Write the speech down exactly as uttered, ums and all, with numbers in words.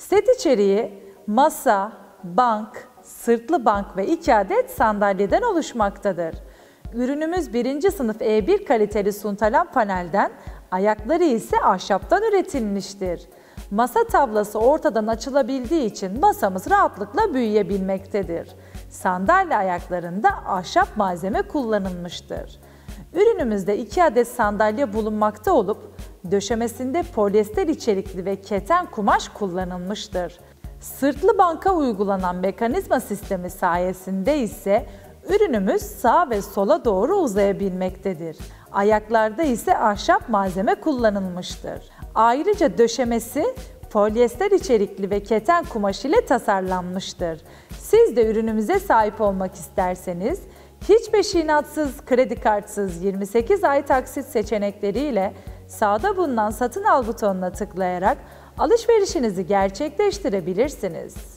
Set içeriği masa, bank, sırtlı bank ve iki adet sandalyeden oluşmaktadır. Ürünümüz birinci sınıf E bir kaliteli suntalan panelden, ayakları ise ahşaptan üretilmiştir. Masa tablası ortadan açılabildiği için masamız rahatlıkla büyüyebilmektedir. Sandalye ayaklarında ahşap malzeme kullanılmıştır. Ürünümüzde iki adet sandalye bulunmakta olup, döşemesinde polyester içerikli ve keten kumaş kullanılmıştır. Sırtlı banka uygulanan mekanizma sistemi sayesinde ise ürünümüz sağa ve sola doğru uzayabilmektedir. Ayaklarda ise ahşap malzeme kullanılmıştır. Ayrıca döşemesi polyester içerikli ve keten kumaş ile tasarlanmıştır. Siz de ürünümüze sahip olmak isterseniz, hiç peşinatsız, kredi kartsız yirmi sekiz ay taksit seçenekleriyle sağda bulunan satın al butonuna tıklayarak alışverişinizi gerçekleştirebilirsiniz.